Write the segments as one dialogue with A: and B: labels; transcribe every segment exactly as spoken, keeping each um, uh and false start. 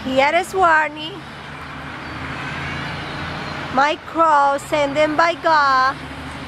A: Here is warning. My cross sent them by God.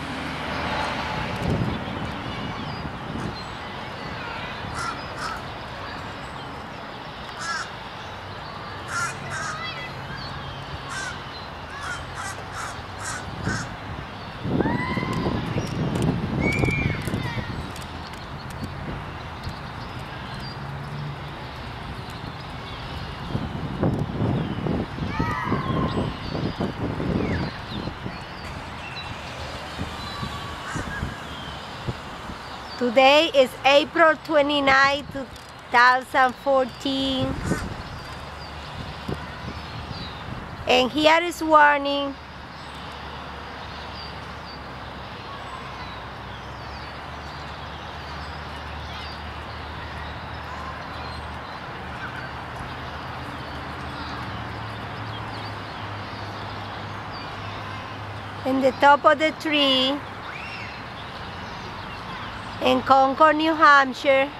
A: Today is April twenty-ninth, two thousand fourteen, and here is warning. In the top of the tree in Concord, New Hampshire,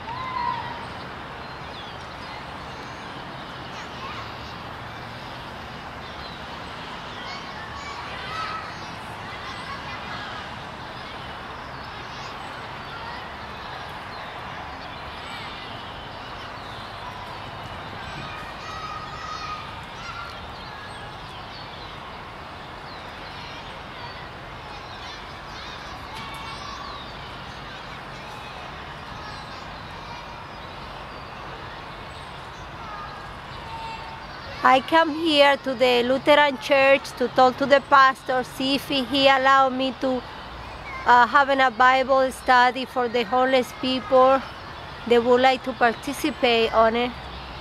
A: I come here to the Lutheran Church to talk to the pastor, see if he allowed me to uh, having a Bible study for the homeless people. They would like to participate on it.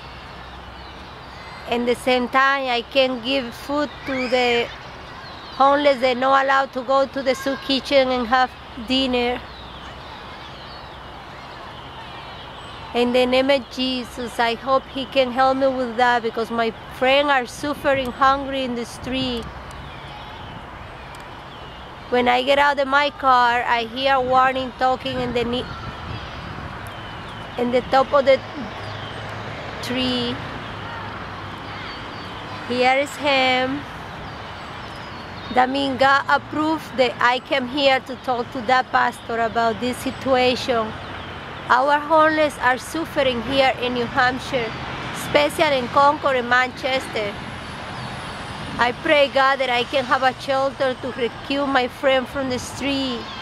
A: And the same time, I can give food to the homeless. They're not allowed to go to the soup kitchen and have dinner. In the name of Jesus, I hope he can help me with that, because my friends are suffering hungry in the street. When I get out of my car, I hear a warning talking in the in the top of the tree. Here is him. That means God approved that I came here to talk to that pastor about this situation. Our homeless are suffering here in New Hampshire, especially in Concord and Manchester. I pray, God, that I can have a shelter to rescue my friend from the street.